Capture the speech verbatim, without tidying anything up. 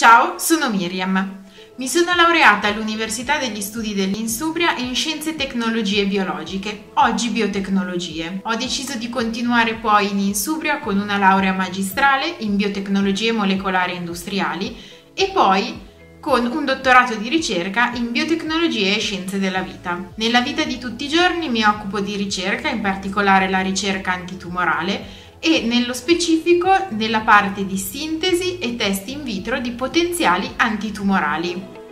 Ciao, sono Miriam. Mi sono laureata all'Università degli Studi dell'Insubria in Scienze e Tecnologie Biologiche, oggi Biotecnologie. Ho deciso di continuare poi in Insubria con una laurea magistrale in Biotecnologie Molecolari e Industriali e poi con un dottorato di ricerca in Biotecnologie e Scienze della Vita. Nella vita di tutti i giorni mi occupo di ricerca, in particolare la ricerca antitumorale, e nello specifico nella parte di sintesi e test in vitro di potenziali antitumorali.